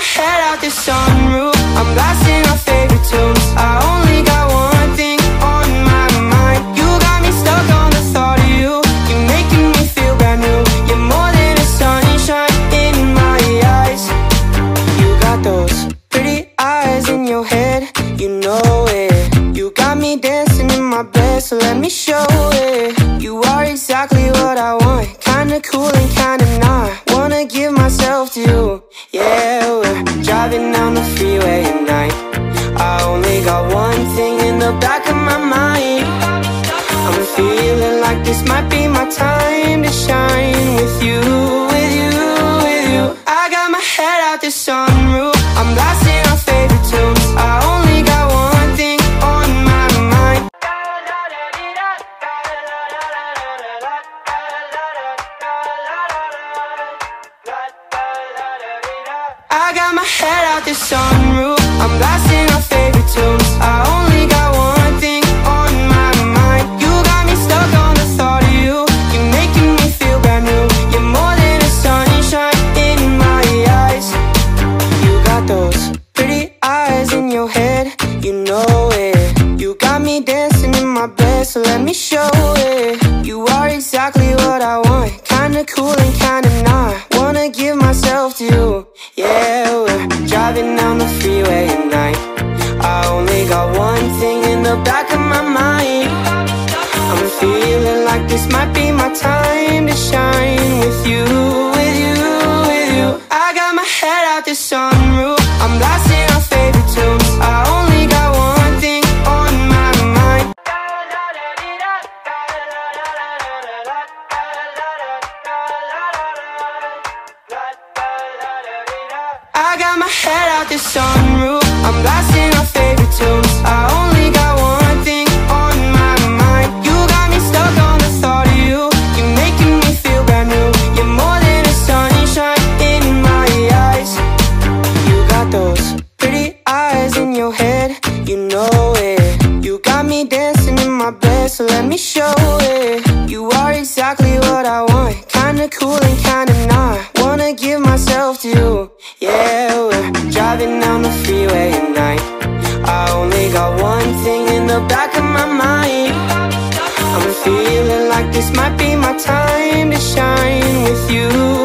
head out the sunroof, I'm blasting our favorite tunes. I only got one thing on my mind. You got me stuck on the thought of you. You're making me feel brand new. You're more than a sunshine in my eyes. You got those pretty eyes in your head, you know it. You got me dancing in my bed, so let me show it. You are exactly what I want, kinda cool and kinda not. Wanna give myself to you. Yeah, we're driving down the freeway at night. I only got one thing in the back of my mind. I'm feeling like this might be my time to shine with you, with you, with you. I got my head out the sunroof, I'm blasting our favorite tunes. I only got one thing on my mind. I got my head out the sunroof, I'm blasting our favorite tunes. I only got one thing on my mind. You got me stuck on the thought of you. You're making me feel brand new. You're more than a sunshine in my eyes. You got those pretty eyes in your head, you know it. You got me dancing in my bed, so let me show it. You are exactly what I want, kinda cool and kinda not. Wanna give myself to you. Yeah, we're driving down the freeway at night. I only got one thing in the back of my mind. I'm feeling like this might be my time to shine with you, with you, with you. I got my head out the sunroof, I'm blasting our favorite tunes. I only got one thing on my mind. I got my head out the sunroof, I'm blasting our favorite tunes. I only got one thing on my mind. You got me stuck on the thought of you. You're making me feel brand new. You're more than a sunshine in my eyes. You got those pretty eyes in your head, you know it. You got me dancing in my bed, so let me show it. You are exactly what I want, kinda cool and kinda not. Wanna give myself to you. Yeah, we're driving down the freeway at night. I only got one thing in the back of my mind. I'm feeling like this might be my time to shine with you.